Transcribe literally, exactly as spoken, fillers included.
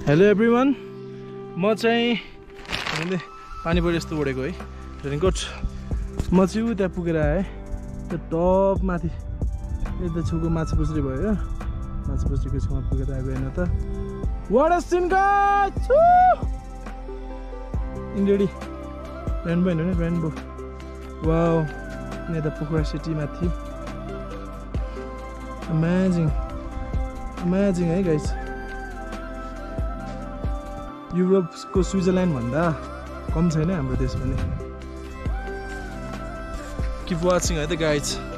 Hello everyone, म चाहिँ पानी परि यस्तो उडेको है रेनकोट। म चाहिँ त्यहाँ पुगेर आएँ त्यो टप माथि यता छेउको माछा पुछ्री भयो क्या, माछा पुछ्रीको छेउमा पुगेर आएको होइन त। वाट अ सिन गाइस, इन्डेडी रेनबो होइन नि, रेनबो। वाउ, यता पोखरा सिटी माथि अमेजिङ अमेजिङ है गाइस। युरोपको स्विजरल्यान्ड भन्दा कम छैन हाम्रो देश पनि। किप वाचिङ है त गाइज।